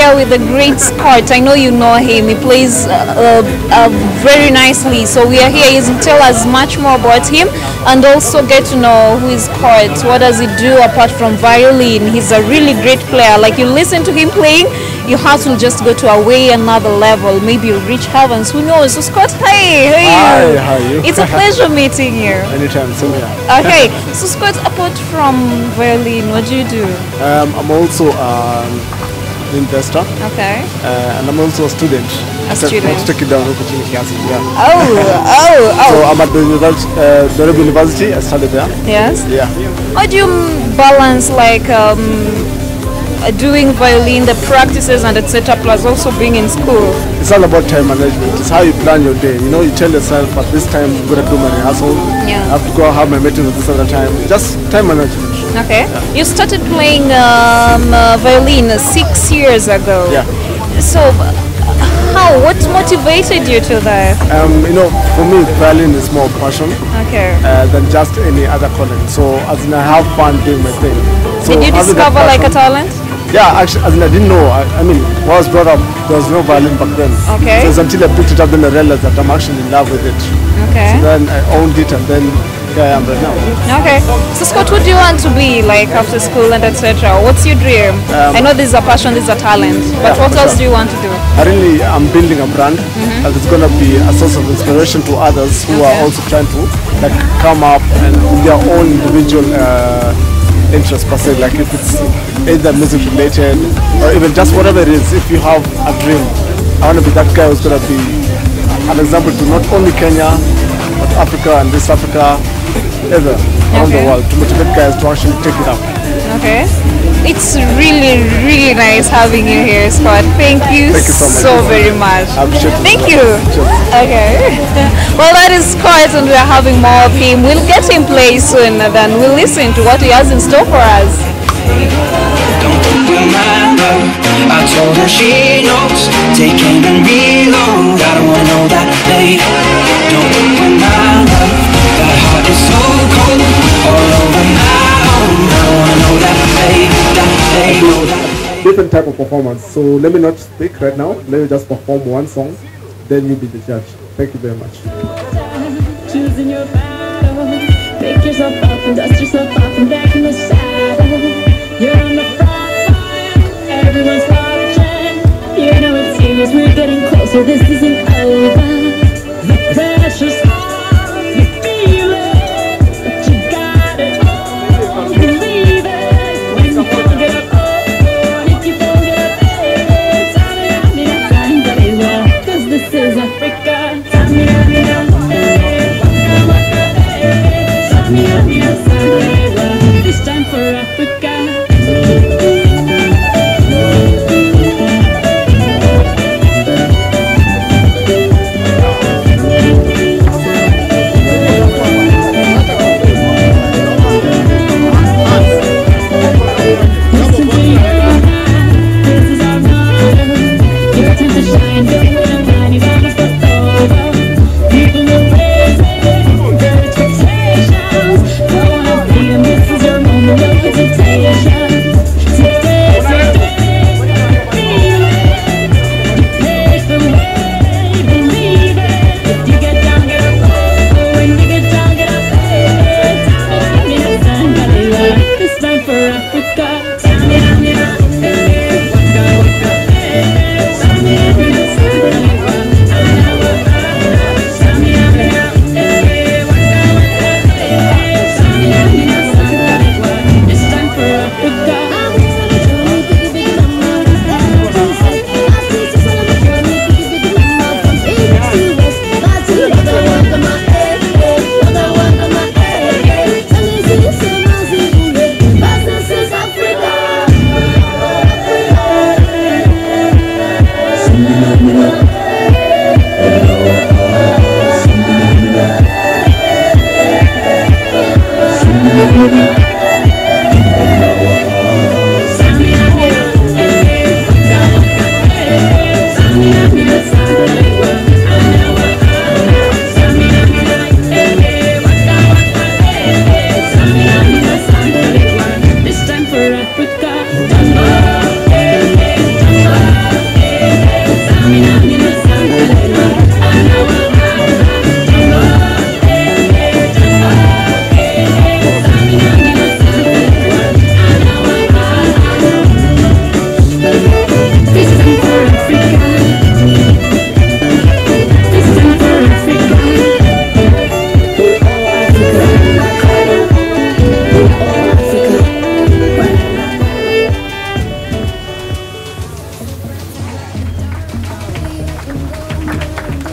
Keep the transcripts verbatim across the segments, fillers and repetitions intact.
here with the great Scott. I know you know him. He plays uh, uh, very nicely. So we are here. He's to tell us much more about him and also get to know who is Scott. What does he do apart from violin? He's a really great player. Like you listen to him playing, your heart will just go to a way another level. Maybe you'll reach heavens. Who knows? So Scott, hey, how are you? Hi, how are you? It's a pleasure meeting you. Anytime, so yeah. Okay, so Scott, apart from violin, what do you do? Um, I'm also um, an investor. Okay. Uh, and I'm also a student. A student. Take it down, yeah. Oh, oh, oh. So I'm at the university, uh, the Rebbe University. I studied there. Yes. Yeah. How do you balance like um, uh, doing violin, the practices and et cetera, plus also being in school? It's all about time management. It's how you plan your day. You know, you tell yourself at this time I'm gonna do my rehearsal. Yeah. I have to go have my meetings at this other time. Just time management. Okay. Yeah. You started playing um, uh, violin six years ago. Yeah. So, uh, how? What motivated you to that? Um, you know, for me, violin is more passion Okay. uh, than just any other calling. So, as in, I have fun doing my thing. So Did you having that discover like a passion- talent? Yeah, actually, as in, I didn't know. I, I mean, when I was brought up, there was no violin back then. Okay. So it's until I picked it up, then I realized that I'm actually in love with it. Okay. So then I owned it, and then here I am right now. Okay. So Scott, what do you want to be like after school and et cetera? What's your dream? Um, I know this is a passion, this is a talent, but Yeah, what for else sure. do you want to do? I really am building a brand that is going to be a source of inspiration to others who are Okay. also trying to like come up and with their own individual uh, interest per se. Like if it's either music related or even just whatever it is. If you have a dream, I want to be that guy who's going to be an example to not only Kenya but Africa and East Africa, ever around Okay. the world, to motivate guys to actually take it up. Okay. It's really, really nice having you here, Scott. Thank you, Thank you so much. very much. I appreciate it. Thank you. Cheers. Okay. Well, that is Scott, and we are having more of him. We'll get him play soon, and then we'll listen to what he has in store for us. Don't put my love. I told her she knows. Take aim and reload. I don't wanna know that, babe. Don't put my love. That heart is so cold. All over my own. I don't wanna know that, babe. That babe, know that. Different type of performance. So let me not speak right now. Let me just perform one song. Then you be the judge. Thank you very much. Choosing your battle. Pick yourself up and dust yourself off and back in the saddle. You're on the front line. Everyone's watching. You know it's serious. We're getting closer. This isn't over. The pressure's on. You feel it, but you got it all. Believe it. When you don't get up, oh, if you don't get up, hey, time me on me, time, baby. 'Cause this is Africa. Time me on me, hey, waka waka, hey, time me on me, time, baby. This time.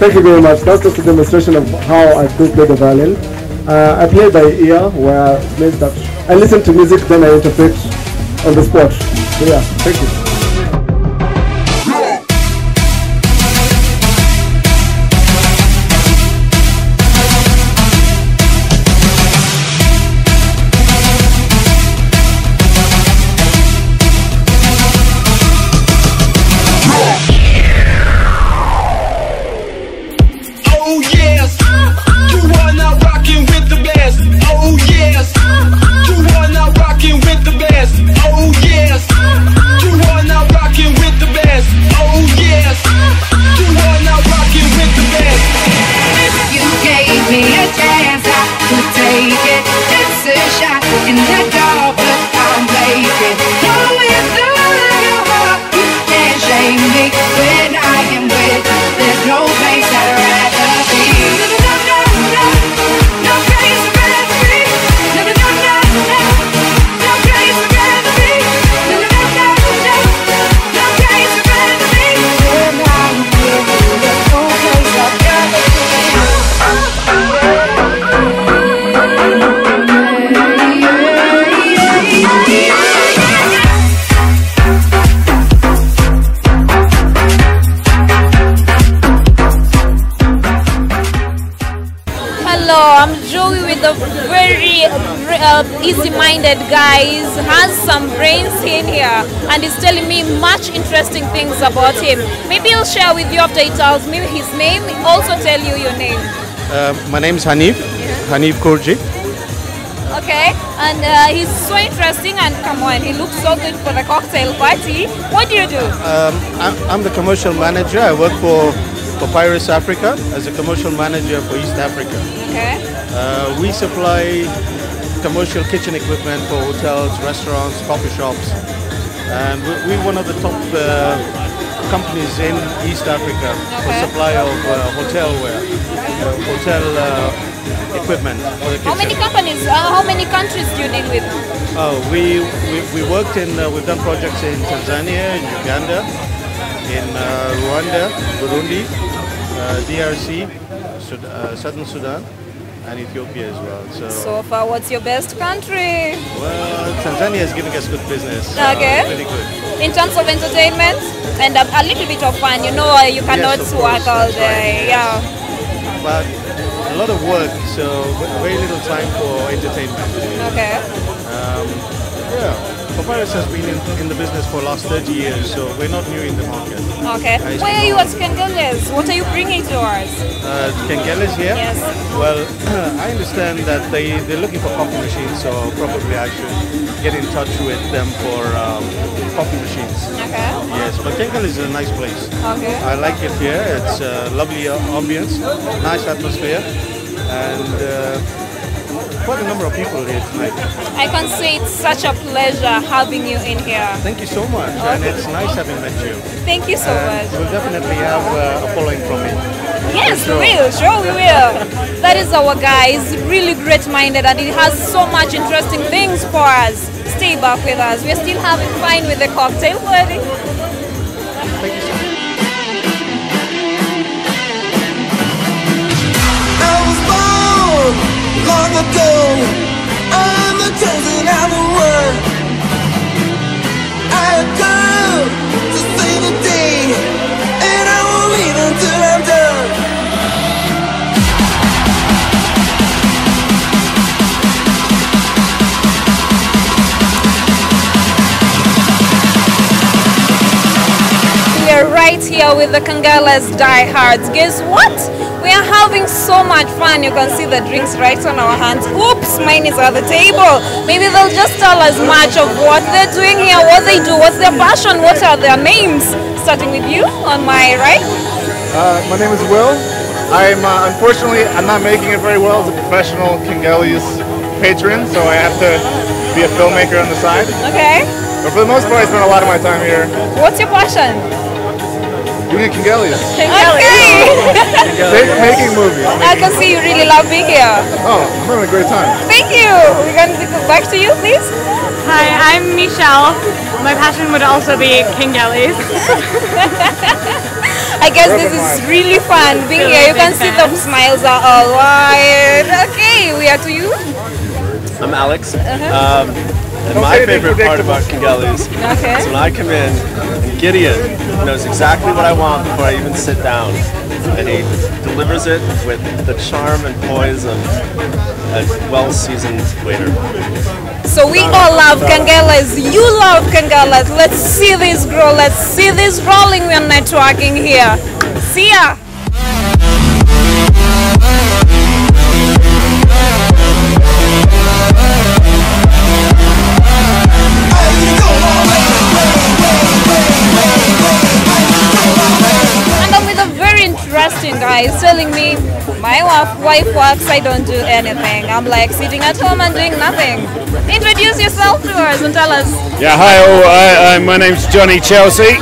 Thank you very much. That's just a demonstration of how I do play the violin. Uh, I play by ear, where it means that I listen to music, then I interpret on the spot. So yeah, thank you. Uh, easy-minded guy, has some brains in here, and he's telling me much interesting things about him. Maybe he'll share with you after he tells me his name. Also tell you your name. Uh, my name is Hanif, yeah. Hanif Kurji. Okay, and uh, he's so interesting, and come on, he looks so good for the cocktail party. What do you do? Um, I'm, I'm the commercial manager. I work for Papyrus Africa as a commercial manager for East Africa. Okay. Uh, we supply commercial kitchen equipment for hotels, restaurants, coffee shops, and we're one of the top uh, companies in East Africa okay. for supply of uh, hotelware, uh, hotel uh, equipment for the kitchen. How many companies? Uh, how many countries do you deal with? Oh, we we, we worked in. Uh, we've done projects in Tanzania, in Uganda, in uh, Rwanda, Burundi, uh, D R C, Sud uh, Southern Sudan, and Ethiopia as well. So, so far, what's your best country? Well, Tanzania is giving us good business. Okay. Uh, really good. In terms of entertainment and a, a little bit of fun, you know, uh, you cannot yes, work all day. Right, yes. Yeah. But a lot of work, so very little time for entertainment. Okay. Um, yeah. Papyrus has been in, in the business for the last thirty years, so we're not new in the market. Okay. Why are you at Kengeles? What are you bringing to us? Uh, Kengeles here? Yes. Well, I understand that they, they're looking for coffee machines, so probably I should get in touch with them for um, coffee machines. Okay. Yes, but Kengeles is a nice place. Okay. I like it here. It's a lovely ambience, nice atmosphere, and uh, quite a number of people here tonight. I can say it's such a pleasure having you in here. Thank you so much, okay. And it's nice having met you. Thank you so and much. We'll definitely have uh, a following from me. Yes, sure. we will. Sure, we will. That is our guy. He's really great-minded, and he has so much interesting things for us. Stay back with us. We're still having fun with the cocktail party. Thank you so much. Long ago, I'm the chosen, I'm the one. I have come to save the day, and I won't leave until I'm done. We are right here with the Kengeles diehards. Guess what? We are having so much fun. You can see the drinks right on our hands. Oops, mine is at the table. Maybe they'll just tell us much of what they're doing here, what they do, what's their passion, what are their names. Starting with you on my right. Uh, my name is Will. I'm uh, unfortunately I'm not making it very well as a professional Kengeles patron, so I have to be a filmmaker on the side. Okay. But for the most part, I spend a lot of my time here. What's your passion? Doing Kengeles. Okay. Making movies. I can see you really love being here. Oh, I'm having a great time. Thank you. We're going to go back to you, please. Hi, I'm Michelle. My passion would also be Kengeles. I guess this is really fun being here. You can see the smiles are all wide. Okay, we are to you. I'm Alex. Uh-huh. Um, and my favorite part about kengeles Okay. is when I come in, and Gideon knows exactly what I want before I even sit down. And he delivers it with the charm and poise of a well-seasoned waiter. So we all love kengeles. You love kengeles. Let's see this grow. Let's see this rolling. We're networking here. See ya. And I'm with a very interesting guy. He's telling me my wife, wife works, I don't do anything. I'm like sitting at home and doing nothing. Introduce yourself to us and tell us. Yeah, hi all. I, I, my name's Johnny Chelsea,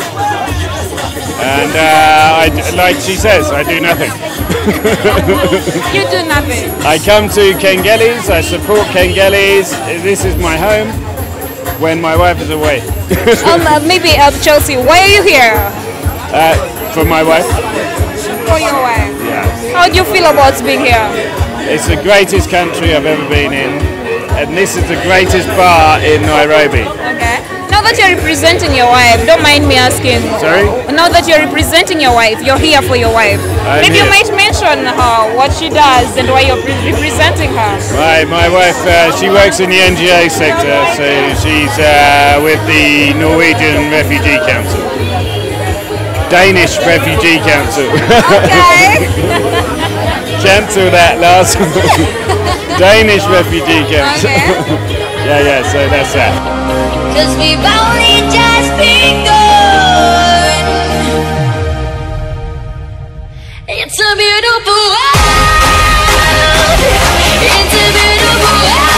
and uh, I, like she says, I do nothing. You do nothing. I come to kengeles. I support kengeles. This is my home when my wife is away. um, uh, maybe uh, Chelsea, why are you here? Uh, for my wife. For your wife. Yeah. How do you feel about being here? It's the greatest country I've ever been in, and this is the greatest bar in Nairobi. Okay. Now that you're representing your wife, don't mind me asking. Sorry? Now that you're representing your wife, you're here for your wife. I'm Maybe you here. might mention her, what she does, and why you're re- representing her. My, my wife, uh, she works in the N G O sector, so she's uh, with the Norwegian Refugee Council. Danish Refugee Council. Okay. Cancel that last one. Danish Refugee Council. Okay. Yeah, yeah, so that's that. Cause we've only just begun. It's a beautiful world. It's a beautiful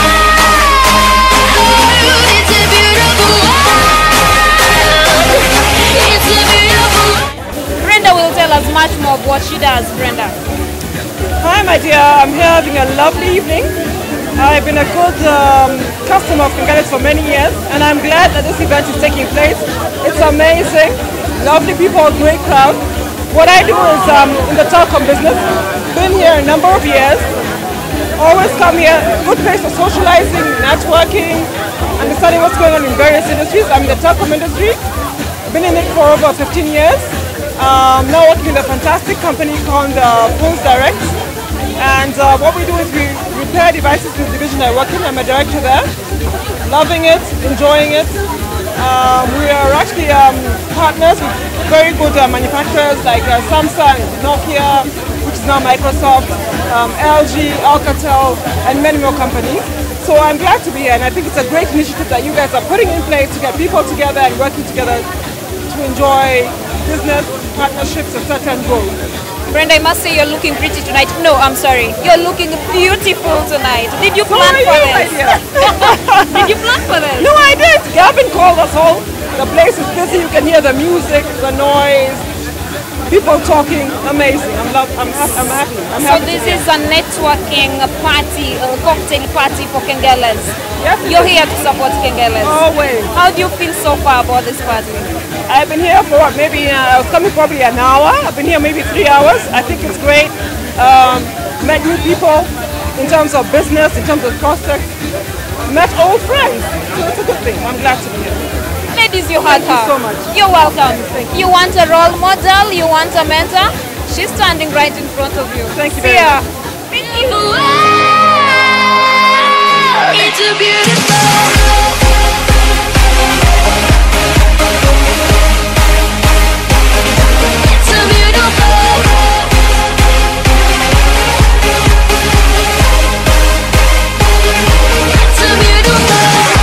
world. It's a beautiful world. It's a beautiful world. Brenda will tell us much more of what she does. Brenda. Hi my dear, I'm here having a lovely evening. I've been a good um, customer of kengeles for many years, and I'm glad that this event is taking place. It's amazing, lovely people, great crowd. What I do is um, in the telecom business, been here a number of years, always come here, good place for socializing, networking, understanding what's going on in various industries. I'm in the telecom industry, been in it for over fifteen years. Um, now working in a fantastic company called uh, Pulse Direct. And uh, what we do is we repair devices in the division I work in. I'm a director there. Loving it, enjoying it. Um, we are actually um, partners with very good uh, manufacturers like uh, Samsung, Nokia, which is now Microsoft, um, L G, Alcatel, and many more companies. So I'm glad to be here, and I think it's a great initiative that you guys are putting in place to get people together and working together to enjoy business, partnerships, et cetera and grow. Brenda, I must say you're looking pretty tonight. No, I'm sorry. You're looking beautiful tonight. Did you So plan are for you, my this? dear. Did you plan for this? No, I did. Gavin called us all. The place is busy. You can hear the music, the noise, people talking. Amazing. I'm love. I'm happy. I'm happy. I'm So happy this to be is a networking party, a cocktail party for kengeles. Yes, You're it is. here to support kengeles. Always. How do you feel so far about this party? I've been here for what, maybe uh, I was coming probably an hour. I've been here maybe three hours. I think it's great. Um, met new people in terms of business, in terms of prospects. Met old friends. So it's a good thing. I'm glad to be here. Ladies, you heard Thank you her. so much. You're welcome. Thank You want a role model? You want a mentor? She's standing right in front of you. Thank you See very ya. much. Thank you. It's a beautiful world. It's a beautiful world. It's a beautiful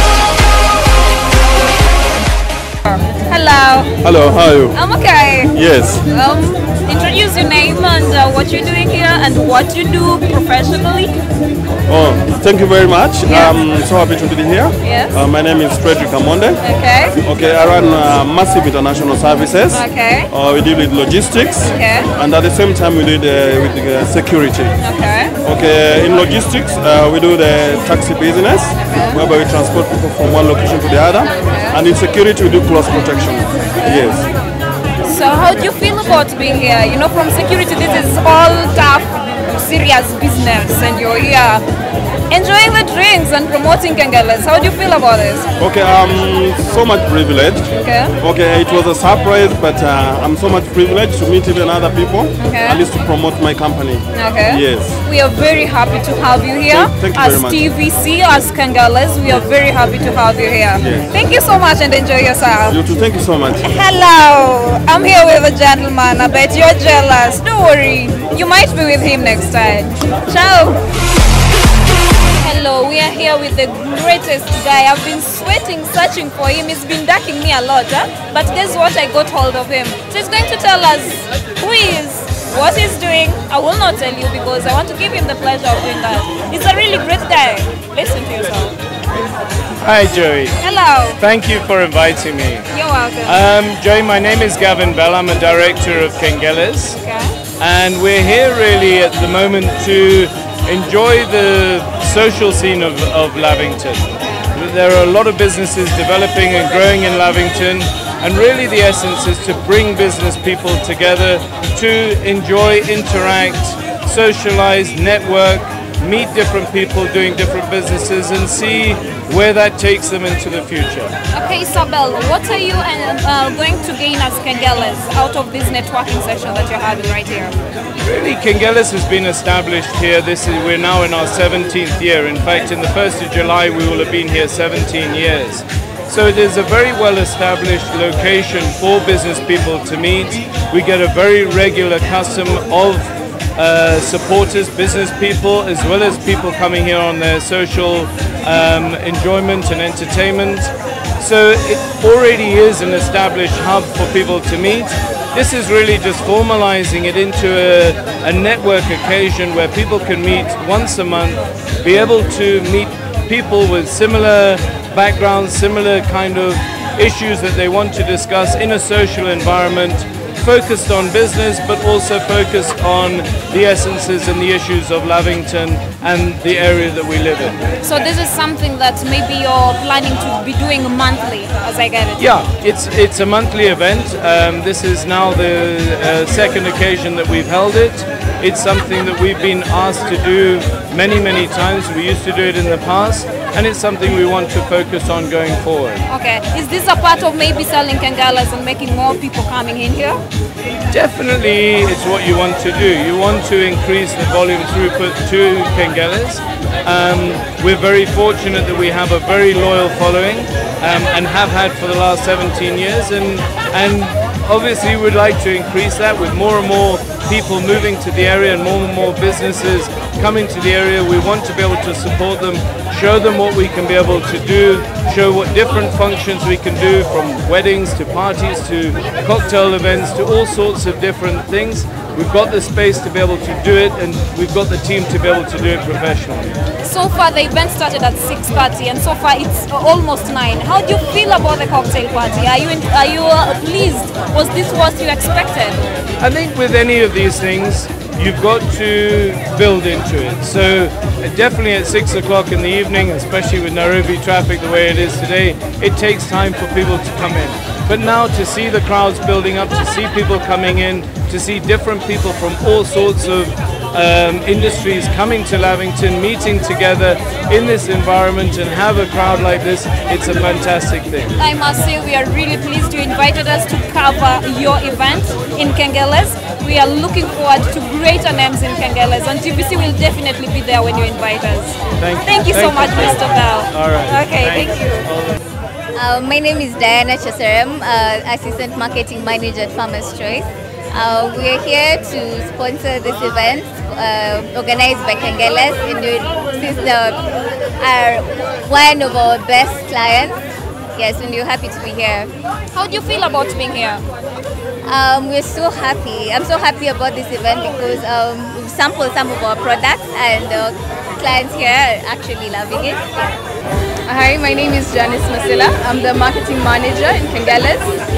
world. Hello. Hello, how are you? I'm okay. Yes. Um, introduce your name and uh, what you're doing here and what you do professionally. Oh, thank you very much. Yeah. I'm so happy to be here. Yes. Uh, my name is Frederick Amonde. Okay. Okay, I run uh, massive international services. Okay. Uh, we deal with logistics. Okay. And at the same time, we do the, with the security. Okay. Okay, in logistics, uh, we do the taxi business, whereby we transport people from one location to the other. And in security, we do close protection. Yes. So how do you feel about being here? You know, from security, this is all tough, serious business, and you're here enjoying the drinks and promoting kengeles. How do you feel about this? Okay, I'm so much privileged. Okay. Okay, it was a surprise, but uh, I'm so much privileged to meet even other people, Okay. at least to promote my company. Okay. Yes. We are very happy to have you here. Thank- thank you as very much. T V C, as kengeles, we are very happy to have you here. Yes. Thank you so much and enjoy yourself. You too, thank you so much. Hello, I'm here with a gentleman. I bet you're jealous. Don't worry, you might be with him next time. Ciao. Hello, we are here with the greatest guy. I've been sweating, searching for him. He's been ducking me a lot, huh? But guess what? I got hold of him. So he's going to tell us who he is, what he's doing. I will not tell you because I want to give him the pleasure of doing that. He's a really great guy. Listen to yourself. Hi Joey, Hello. thank you for inviting me. You're welcome. Um, Joey, my name is Gavin Bell, I'm a director of Kengeles, Okay. and we're here really at the moment to enjoy the social scene of, of Lavington. There are a lot of businesses developing and growing in Lavington, and really the essence is to bring business people together to enjoy, interact, socialize, network, meet different people doing different businesses and see where that takes them into the future. Okay, Isabel, what are you uh, uh, going to gain as kengeles out of this networking session that you're having right here? Really, Kengeles has been established here. This is, we're now in our seventeenth year. In fact, in the first of July, we will have been here seventeen years. So it is a very well established location for business people to meet. We get a very regular custom of uh, supporters, business people, as well as people coming here on their social um, enjoyment and entertainment. So it already is an established hub for people to meet. This is really just formalizing it into a, a network occasion where people can meet once a month, be able to meet people with similar backgrounds, similar kind of issues that they want to discuss in a social environment, focused on business but also focused on the essences and the issues of Lavington and the area that we live in. So this is something that maybe you're planning to be doing monthly, as I get it. Yeah, it's it's a monthly event. Um, this is now the uh, second occasion that we've held it. It's something that we've been asked to do many, many times. We used to do it in the past, and it's something we want to focus on going forward. Okay, is this a part of maybe selling kengeles and making more people coming in here? Definitely, it's what you want to do. You want to increase the volume throughput to Kengeles. Um, we're very fortunate that we have a very loyal following um, and have had for the last seventeen years, and and obviously we'd like to increase that with more and more people moving to the area and more and more businesses coming to the area. We want to be able to support them, show them what we can be able to do, show what different functions we can do, from weddings to parties to cocktail events to all sorts of different things. We've got the space to be able to do it, and we've got the team to be able to do it professionally. So far the event started at six thirty and so far it's almost nine. How do you feel about the cocktail party? Are you in, are you uh, pleased? Was this what you expected? I think with any of these things, you've got to build into it. So uh, definitely at six o'clock in the evening, especially with Nairobi traffic the way it is today, it takes time for people to come in. But now to see the crowds building up, to see people coming in, to see different people from all sorts of um, industries coming to Lavington, meeting together in this environment and have a crowd like this, it's a fantastic thing. I must say we are really pleased you invited us to cover your event in Kengeles. We are looking forward to greater names in Kengeles, and T V C will definitely be there when you invite us. Thank you, thank you so Thank much, you. Mister Bell. All right. Okay, Thanks. thank you. Uh, my name is Diana Chaserem, uh, Assistant Marketing Manager at Farmers Choice. Uh, we are here to sponsor this event uh, organized by Kengeles, and since they are one of our best clients, yes, and we're happy to be here. How do you feel about being here? Um, we're so happy. I'm so happy about this event because um, we've sampled some of our products, and the clients here are actually loving it. Hi, my name is Janice Masila. I'm the marketing manager in Kengeles.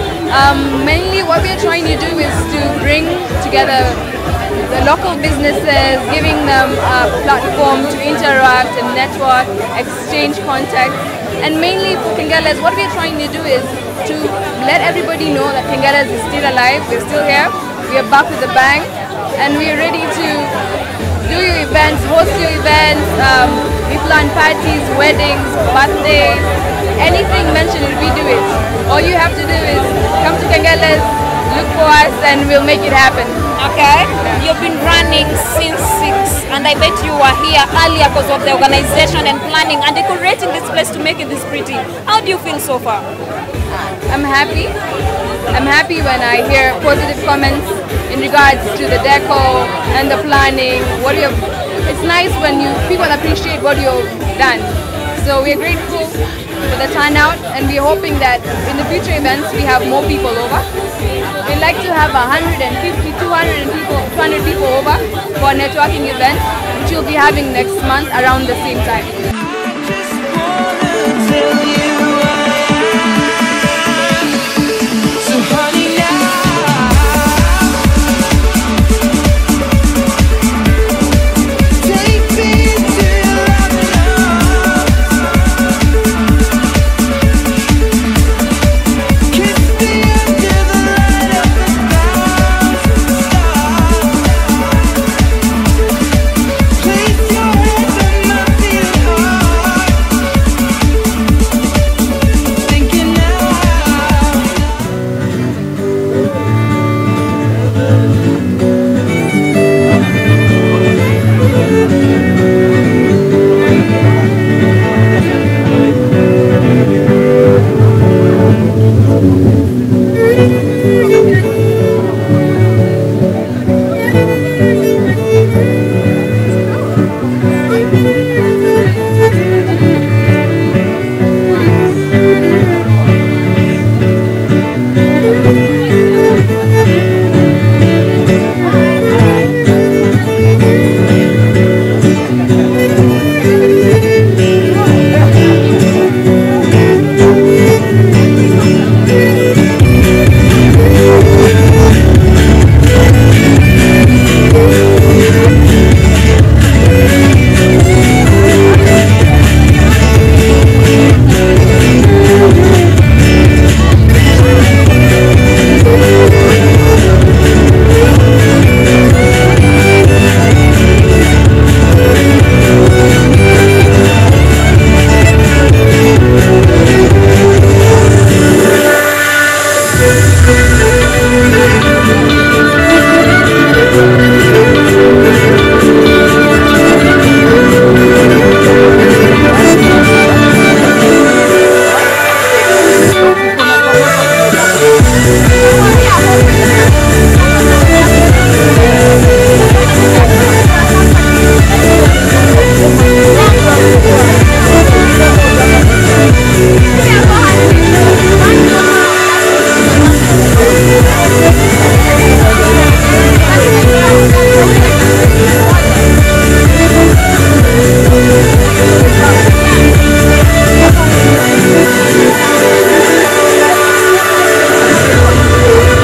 Um, mainly what we are trying to do is to bring together the local businesses, giving them a platform to interact and network, exchange contacts, And mainly for Kengeles, what we're trying to do is to let everybody know that Kengeles is still alive, we're still here, we are back with a bang, and we're ready to do your events, host your events, um, we plan parties, weddings, birthdays, anything mentioned, we do it. All you have to do is come to Kengeles, look for us, and we'll make it happen. Okay, you've been running since six, and I bet you were here earlier because of the organization and planning and decorating this place to make it this pretty. How do you feel so far? I'm happy. I'm happy when I hear positive comments in regards to the deco and the planning. What you have, it's nice when you people appreciate what you've done. So we're grateful for the turnout, and we're hoping that in the future events we have more people over. We'd like to have one hundred fifty, two hundred people, two hundred people over for a networking event, which we'll be having next month around the same time.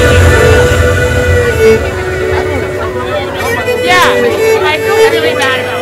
Yeah, I feel really bad about